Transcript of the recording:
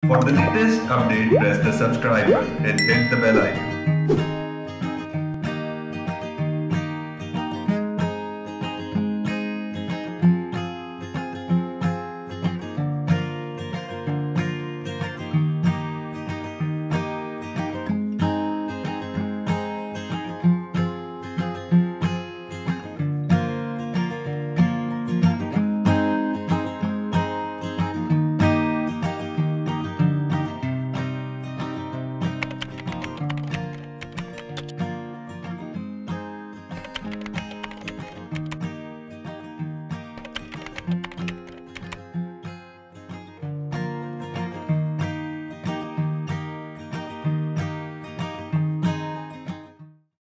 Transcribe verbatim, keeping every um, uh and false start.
For the latest update, press the subscribe button and hit the bell icon.